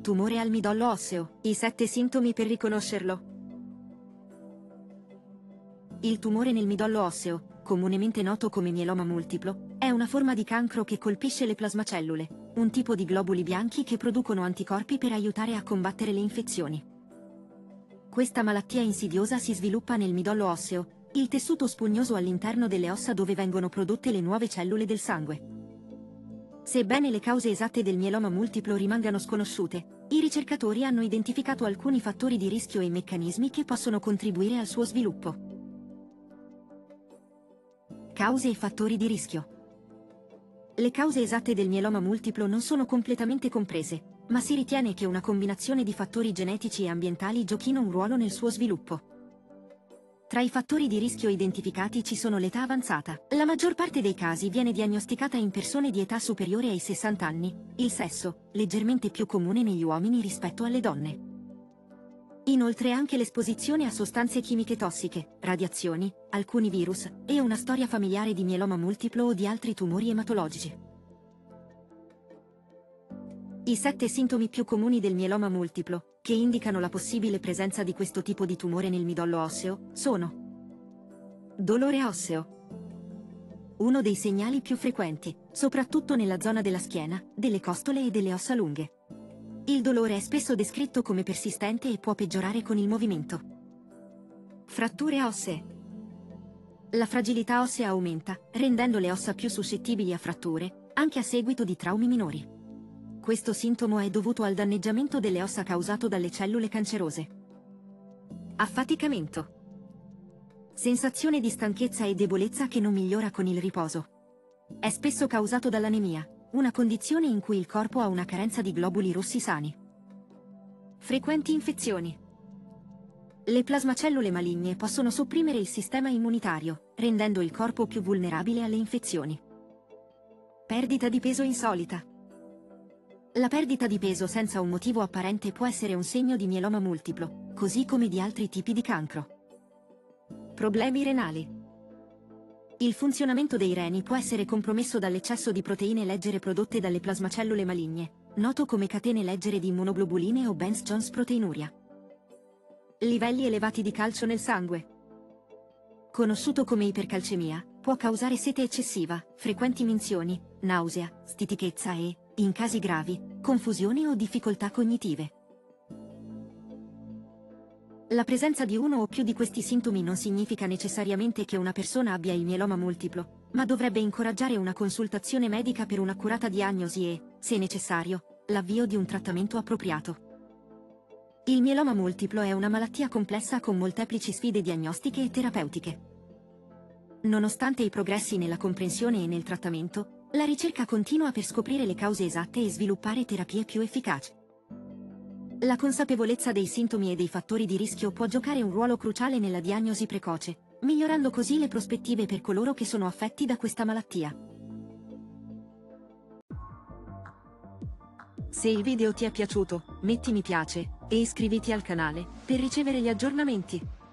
Tumore al midollo osseo. I 7 sintomi per riconoscerlo. Il tumore nel midollo osseo, comunemente noto come mieloma multiplo, è una forma di cancro che colpisce le plasmacellule, un tipo di globuli bianchi che producono anticorpi per aiutare a combattere le infezioni. Questa malattia insidiosa si sviluppa nel midollo osseo, il tessuto spugnoso all'interno delle ossa dove vengono prodotte le nuove cellule del sangue. Sebbene le cause esatte del mieloma multiplo rimangano sconosciute, i ricercatori hanno identificato alcuni fattori di rischio e meccanismi che possono contribuire al suo sviluppo. Cause e fattori di rischio. Le cause esatte del mieloma multiplo non sono completamente comprese, ma si ritiene che una combinazione di fattori genetici e ambientali giochino un ruolo nel suo sviluppo. Tra i fattori di rischio identificati ci sono l'età avanzata. La maggior parte dei casi viene diagnosticata in persone di età superiore ai 60 anni, il sesso, leggermente più comune negli uomini rispetto alle donne. Inoltre anche l'esposizione a sostanze chimiche tossiche, radiazioni, alcuni virus, e una storia familiare di mieloma multiplo o di altri tumori ematologici. I 7 sintomi più comuni del mieloma multiplo, che indicano la possibile presenza di questo tipo di tumore nel midollo osseo, sono: dolore osseo. Uno dei segnali più frequenti, soprattutto nella zona della schiena, delle costole e delle ossa lunghe. Il dolore è spesso descritto come persistente e può peggiorare con il movimento. Fratture ossee. La fragilità ossea aumenta, rendendo le ossa più suscettibili a fratture, anche a seguito di traumi minori. Questo sintomo è dovuto al danneggiamento delle ossa causato dalle cellule cancerose. Affaticamento. Sensazione di stanchezza e debolezza che non migliora con il riposo. È spesso causato dall'anemia, una condizione in cui il corpo ha una carenza di globuli rossi sani. Frequenti infezioni. Le plasmacellule maligne possono sopprimere il sistema immunitario, rendendo il corpo più vulnerabile alle infezioni. Perdita di peso insolita. La perdita di peso senza un motivo apparente può essere un segno di mieloma multiplo, così come di altri tipi di cancro. Problemi renali. Il funzionamento dei reni può essere compromesso dall'eccesso di proteine leggere prodotte dalle plasmacellule maligne, noto come catene leggere di immunoglobuline o Benz-Jones proteinuria. Livelli elevati di calcio nel sangue. Conosciuto come ipercalcemia, può causare sete eccessiva, frequenti minzioni, nausea, stitichezza e, in casi gravi, confusioni o difficoltà cognitive. La presenza di uno o più di questi sintomi non significa necessariamente che una persona abbia il mieloma multiplo, ma dovrebbe incoraggiare una consultazione medica per un'accurata diagnosi e, se necessario, l'avvio di un trattamento appropriato. Il mieloma multiplo è una malattia complessa con molteplici sfide diagnostiche e terapeutiche. Nonostante i progressi nella comprensione e nel trattamento, la ricerca continua per scoprire le cause esatte e sviluppare terapie più efficaci. La consapevolezza dei sintomi e dei fattori di rischio può giocare un ruolo cruciale nella diagnosi precoce, migliorando così le prospettive per coloro che sono affetti da questa malattia. Se il video ti è piaciuto, metti mi piace e iscriviti al canale per ricevere gli aggiornamenti.